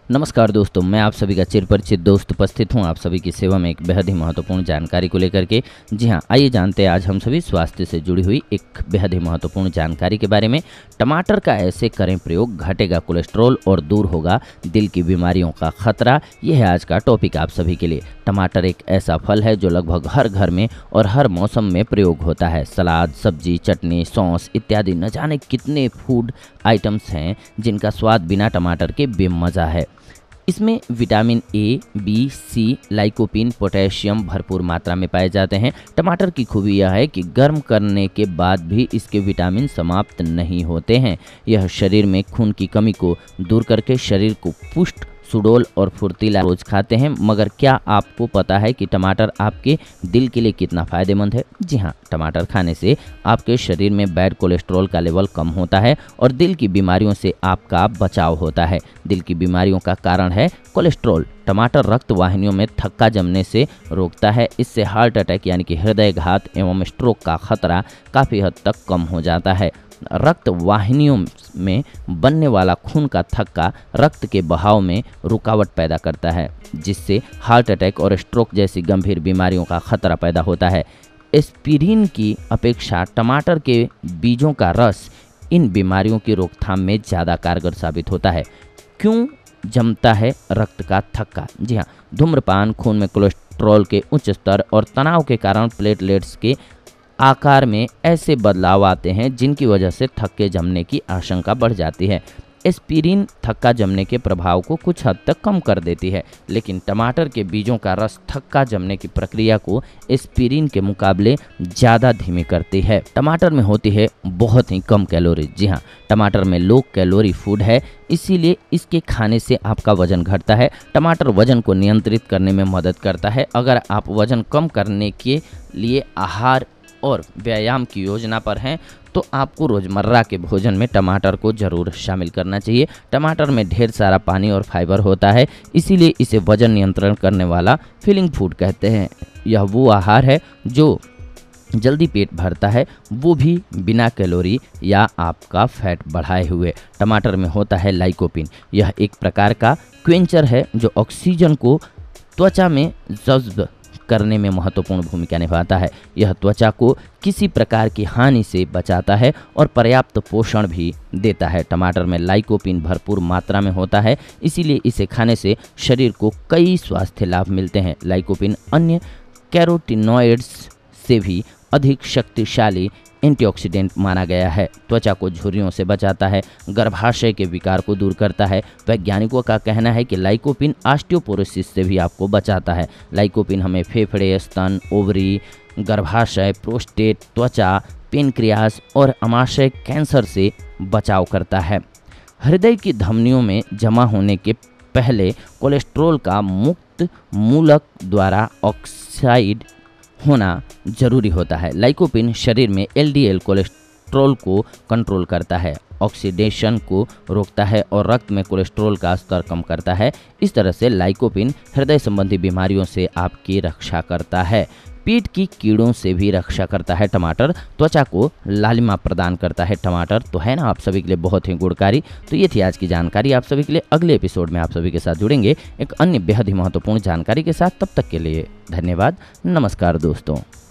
नमस्कार दोस्तों, मैं आप सभी का चिरपरिचित दोस्त उपस्थित हूं आप सभी की सेवा में एक बेहद ही महत्वपूर्ण जानकारी को लेकर के। जी हां, आइए जानते हैं आज हम सभी स्वास्थ्य से जुड़ी हुई एक बेहद ही महत्वपूर्ण जानकारी के बारे में। टमाटर का ऐसे करें प्रयोग, घटेगा कोलेस्ट्रॉल और दूर होगा दिल की बीमारियों का खतरा। यह है आज का टॉपिक आप सभी के लिए। टमाटर एक ऐसा फल है जो लगभग हर घर में और हर मौसम में प्रयोग होता है। सलाद, सब्जी, चटनी, सॉस इत्यादि न जाने कितने फूड आइटम्स हैं जिनका स्वाद बिना टमाटर के बेमज़ा है। इसमें vitamin A, B, C, lycopene, potassium भरपूर मात्रा में पाए जाते हैं। टमाटर की खूबी यह है कि गर्म करने के बाद भी इसके विटामिन समाप्त नहीं होते हैं। यह शरीर में खून की कमी को दूर करके शरीर को पुष्ट, सुडौल और फुर्तीला रोज खाते हैं। मगर क्या आपको पता है कि टमाटर आपके दिल के लिए कितना फ़ायदेमंद है? जी हाँ, टमाटर खाने से आपके शरीर में बैड कोलेस्ट्रॉल का लेवल कम होता है और दिल की बीमारियों से आपका बचाव होता है। दिल की बीमारियों का कारण है कोलेस्ट्रॉल। टमाटर रक्त वाहिनियों में थक्का जमने से रोकता है। इससे हार्ट अटैक यानी कि हृदयघात एवं स्ट्रोक का खतरा काफ़ी हद तक कम हो जाता है। रक्त वाहिनियों में बनने वाला खून का थक्का रक्त के बहाव में रुकावट पैदा करता है, जिससे हार्ट अटैक और स्ट्रोक जैसी गंभीर बीमारियों का खतरा पैदा होता है। एस्पिरिन की अपेक्षा टमाटर के बीजों का रस इन बीमारियों की रोकथाम में ज़्यादा कारगर साबित होता है। क्यों जमता है रक्त का थक्का? जी हाँ, धूम्रपान, खून में कोलेस्ट्रॉल के उच्च स्तर और तनाव के कारण प्लेटलेट्स के आकार में ऐसे बदलाव आते हैं जिनकी वजह से थक्के जमने की आशंका बढ़ जाती है। एस्पिरिन थक्का जमने के प्रभाव को कुछ हद तक कम कर देती है, लेकिन टमाटर के बीजों का रस थक्का जमने की प्रक्रिया को एस्पिरिन के मुकाबले ज़्यादा धीमी करती है। टमाटर में होती है बहुत ही कम कैलोरी। जी हाँ, टमाटर में लो कैलोरी फूड है, इसीलिए इसके खाने से आपका वजन घटता है। टमाटर वजन को नियंत्रित करने में मदद करता है। अगर आप वजन कम करने के लिए आहार और व्यायाम की योजना पर हैं तो आपको रोज़मर्रा के भोजन में टमाटर को ज़रूर शामिल करना चाहिए। टमाटर में ढेर सारा पानी और फाइबर होता है, इसीलिए इसे वजन नियंत्रण करने वाला फीलिंग फूड कहते हैं। यह वो आहार है जो जल्दी पेट भरता है, वो भी बिना कैलोरी या आपका फैट बढ़ाए हुए। टमाटर में होता है लाइकोपीन। यह एक प्रकार का क्वेंचर है जो ऑक्सीजन को त्वचा में जज्ब करने में महत्वपूर्ण भूमिका निभाता है। यह त्वचा को किसी प्रकार की हानि से बचाता है और पर्याप्त पोषण भी देता है। टमाटर में लाइकोपीन भरपूर मात्रा में होता है, इसीलिए इसे खाने से शरीर को कई स्वास्थ्य लाभ मिलते हैं। लाइकोपीन अन्य कैरोटिनॉइड्स से भी अधिक शक्तिशाली एंटीऑक्सीडेंट माना गया है। त्वचा को झुर्रियों से बचाता है, गर्भाशय के विकार को दूर करता है। वैज्ञानिकों का कहना है कि लाइकोपीन ऑस्टियोपोरोसिस से भी आपको बचाता है। लाइकोपीन हमें फेफड़े, स्तन, ओवरी, गर्भाशय, प्रोस्टेट, त्वचा, पेनक्रियास और अमाशय कैंसर से बचाव करता है। हृदय की धमनियों में जमा होने के पहले कोलेस्ट्रॉल का मुक्त मूलक द्वारा ऑक्साइड होना जरूरी होता है। लाइकोपीन शरीर में एलडीएल कोलेस्ट्रॉल को कंट्रोल करता है, ऑक्सीडेशन को रोकता है और रक्त में कोलेस्ट्रॉल का स्तर कम करता है। इस तरह से लाइकोपीन हृदय संबंधी बीमारियों से आपकी रक्षा करता है। पेट की कीड़ों से भी रक्षा करता है टमाटर। त्वचा को लालिमा प्रदान करता है टमाटर। तो है ना आप सभी के लिए बहुत ही गुणकारी। तो ये थी आज की जानकारी आप सभी के लिए। अगले एपिसोड में आप सभी के साथ जुड़ेंगे एक अन्य बेहद ही महत्वपूर्ण जानकारी के साथ। तब तक के लिए धन्यवाद। नमस्कार दोस्तों।